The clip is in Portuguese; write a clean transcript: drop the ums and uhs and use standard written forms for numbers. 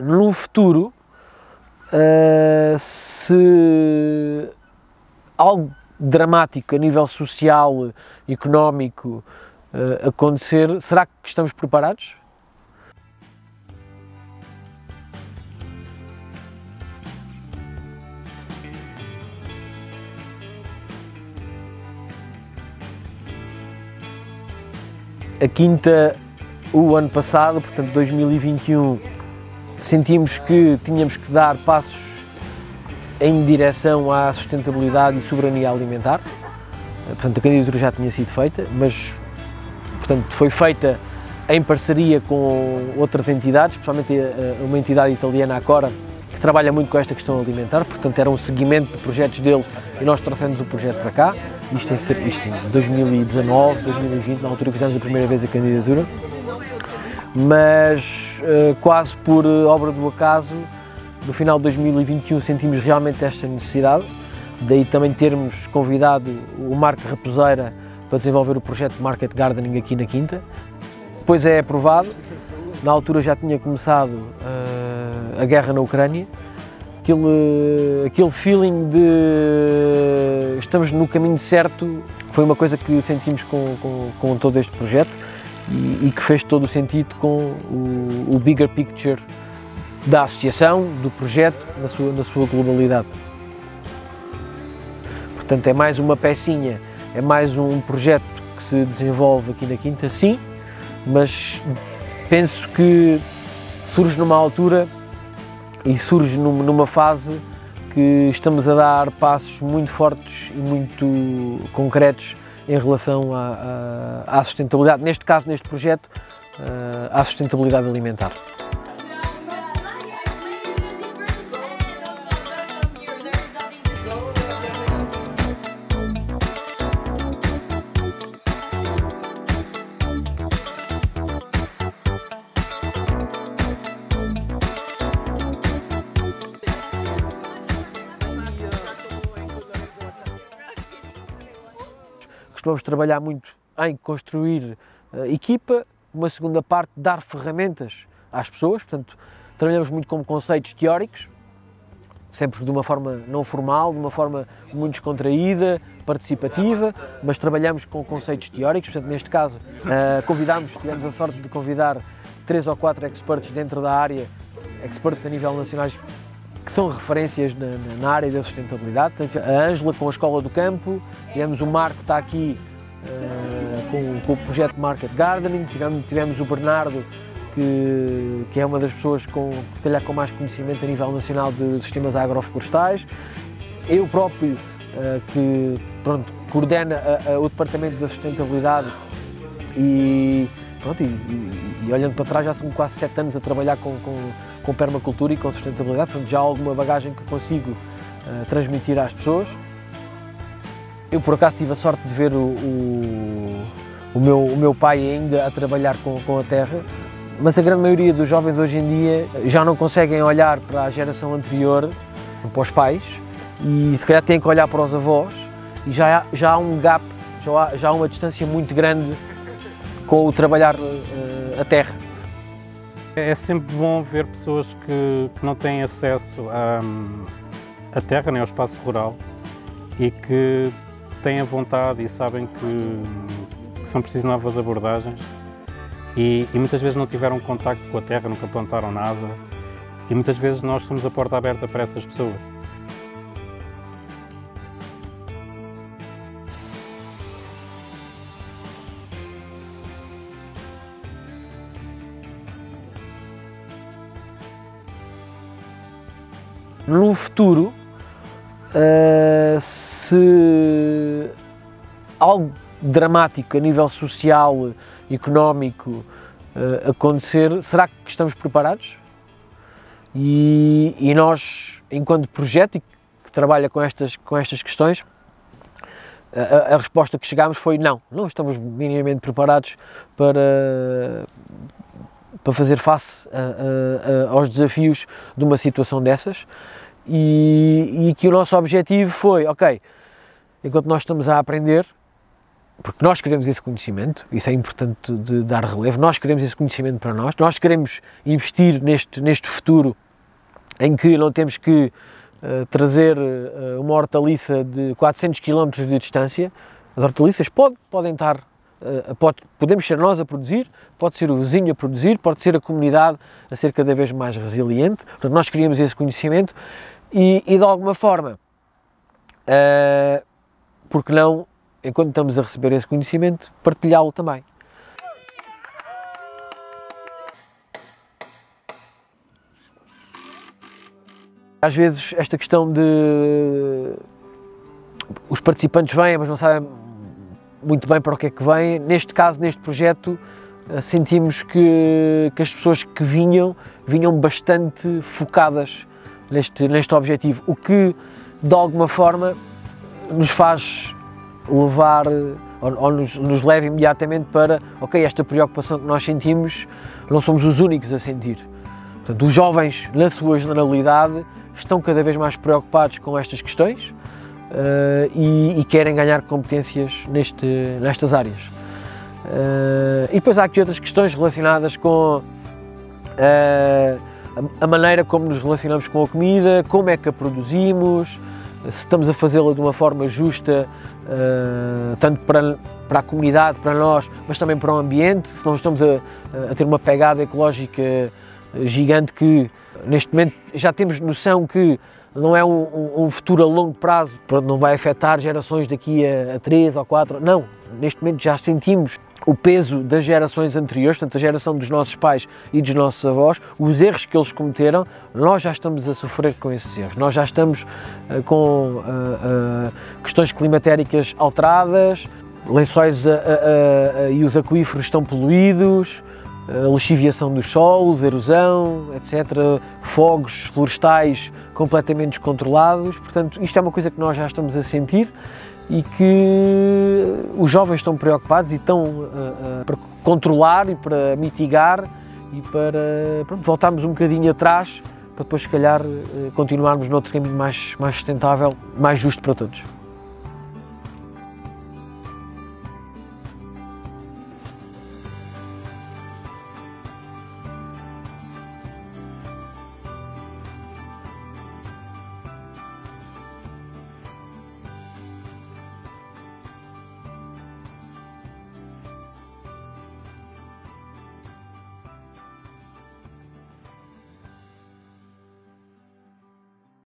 no futuro, se algo dramático a nível social, económico acontecer, será que estamos preparados? A Quinta, o ano passado, portanto 2021, sentimos que tínhamos que dar passos em direção à sustentabilidade e soberania alimentar. Portanto, a candidatura já tinha sido feita, mas portanto, foi feita em parceria com outras entidades, especialmente uma entidade italiana, a Cora, que trabalha muito com esta questão alimentar. Portanto, era um seguimento de projetos deles e nós trouxemos o projeto para cá. Isto em 2019, 2020, na altura fizemos a primeira vez a candidatura, mas quase por obra do acaso, no final de 2021 sentimos realmente esta necessidade, daí também termos convidado o Marco Raposeira para desenvolver o projeto de Market Gardening aqui na Quinta. Depois é aprovado, na altura já tinha começado a guerra na Ucrânia, aquele feeling de estamos no caminho certo, foi uma coisa que sentimos com todo este projeto e que fez todo o sentido com o bigger picture da associação, do projeto, na sua globalidade. Portanto, é mais uma pecinha, é mais um projeto que se desenvolve aqui na Quinta, sim, mas penso que surge numa altura e surge numa fase que estamos a dar passos muito fortes e muito concretos em relação à sustentabilidade, neste caso, neste projeto, à sustentabilidade alimentar. Costumamos trabalhar muito em construir equipa, uma segunda parte, dar ferramentas às pessoas, portanto, trabalhamos muito com conceitos teóricos, sempre de uma forma não formal, de uma forma muito descontraída, participativa, mas trabalhamos com conceitos teóricos, portanto, neste caso, tivemos a sorte de convidar 3 ou 4 experts dentro da área, experts a nível nacional, que são referências na área da sustentabilidade. A Ângela com a Escola do Campo, tivemos o Marco que está aqui com o projeto Market Gardening, tivemos o Bernardo que é uma das pessoas com mais conhecimento a nível nacional de sistemas agroflorestais, eu próprio que coordena o Departamento da Sustentabilidade e olhando para trás já são quase 7 anos a trabalhar com permacultura e com sustentabilidade, portanto já há alguma bagagem que consigo transmitir às pessoas. Eu por acaso tive a sorte de ver o meu pai ainda a trabalhar com a terra, mas a grande maioria dos jovens hoje em dia já não conseguem olhar para a geração anterior, para os pais, e se calhar têm que olhar para os avós, e já há um gap, já há uma distância muito grande com o trabalhar a terra. É sempre bom ver pessoas que não têm acesso à terra, nem ao espaço rural, e que têm a vontade e sabem que são precisas novas abordagens e muitas vezes não tiveram contacto com a terra, nunca plantaram nada, e muitas vezes nós somos a porta aberta para essas pessoas. No futuro, se algo dramático a nível social, económico acontecer, será que estamos preparados? E nós, enquanto projeto que trabalha com estas questões, a resposta que chegámos foi não estamos minimamente preparados para fazer face aos desafios de uma situação dessas, e que o nosso objetivo foi, ok, enquanto nós estamos a aprender, porque nós queremos esse conhecimento, isso é importante de dar relevo, nós queremos esse conhecimento para nós queremos investir neste futuro em que não temos que trazer uma hortaliça de 400 km de distância. As hortaliças podem estar, podemos ser nós a produzir, pode ser o vizinho a produzir, pode ser a comunidade a ser cada vez mais resiliente. Portanto, nós queríamos esse conhecimento e de alguma forma, porque não, enquanto estamos a receber esse conhecimento, partilhá-lo também. Às vezes esta questão de os participantes vêm, mas não sabem muito bem para o que é que vêm. Neste caso, neste projeto, sentimos que as pessoas que vinham bastante focadas neste objetivo, o que de alguma forma nos faz levar ou nos leva imediatamente para, ok, esta preocupação que nós sentimos, não somos os únicos a sentir. Portanto, os jovens, na sua generalidade, estão cada vez mais preocupados com estas questões e querem ganhar competências nestas áreas. E depois há aqui outras questões relacionadas com a maneira como nos relacionamos com a comida, como é que a produzimos, se estamos a fazê-la de uma forma justa, tanto para a comunidade, para nós, mas também para o ambiente, se não estamos a ter uma pegada ecológica gigante que neste momento já temos noção que não é um futuro a longo prazo, não vai afetar gerações daqui a 3 ou 4, não, neste momento já sentimos o peso das gerações anteriores, portanto a geração dos nossos pais e dos nossos avós, os erros que eles cometeram, nós já estamos a sofrer com esses erros, nós já estamos com questões climatéricas alteradas, lençóis e os aquíferos estão poluídos, lixiviação dos solos, erosão, etc., fogos florestais completamente descontrolados, portanto isto é uma coisa que nós já estamos a sentir e que os jovens estão preocupados e estão para controlar e para mitigar e para voltarmos um bocadinho atrás para depois se calhar continuarmos noutro caminho mais sustentável, mais justo para todos.